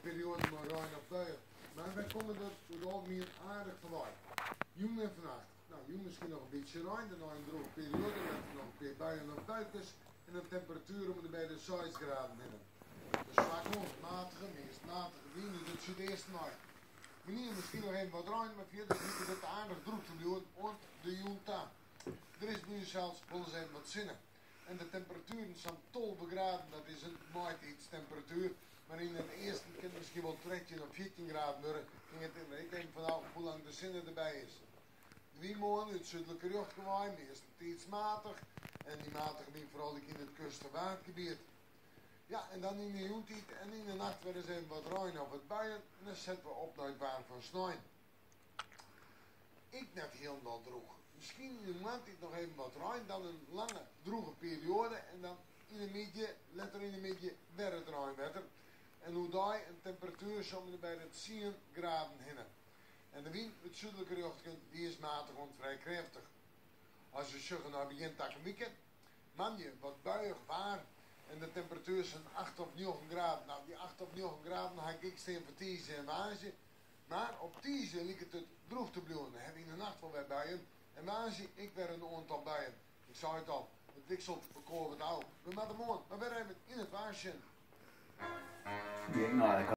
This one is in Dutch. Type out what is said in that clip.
periode maar ruim op buien. Maar wij komen er door het algemeen aardig voorbij. Jong en vannacht. Nou, jong misschien nog een beetje ruim, dan nog een droge periode, met nog een keer buien of buikjes en een temperatuur om de bij de 6 graden binnen. Dus vaak gewoon matige, meest matige wind, dus het zuideerste nacht. Meneer misschien nog even wat ruim, maar verder is het aardig droog te doen, want de junta. Er is nu zelfs wel eens even wat zinnen. En de temperaturen zijn 12 graden, dat is een nooit iets temperatuur. Maar in het eerste kan het misschien wel 13 of 14 graden worden. Ik denk vanaf hoe lang de zinnen erbij is. Wie morgen het zuidelijke luchtgewaai, meestal iets matig. En die matige wind vooral in het kust- en waardgebied. Ja, en dan in de joentijd en in de nacht weer eens even wat ruim of wat buien. En dan zetten we op naar het waan van sneeuw. Ik net helemaal droog. Misschien in de maand nog even wat ruim, dan een lange droge periode. En dan in de midden, letter in de midden, weer het ruim wetter. En hoe daar een temperatuur zo'n bij het 10 graden hinnen. En de wind, het zuidelijke luchtgebied, die is matig en vrij krachtig. Als je zegt, nou begint dat weekend, man je wat buiig waar. En de temperatuur zijn 8 of 9 graden. Nou, die 8 of 9 graden heb ik steen voor Tiese en Waasje. Maar op Tiese ligt het droog te blijven. Dan heb ik in de nacht wel weer buien. En Waasje, ik weer een aantal buien. Ik zei het al, het wikselt verkoren het oude. We maken het mooi, maar we hebben het in het Waasje.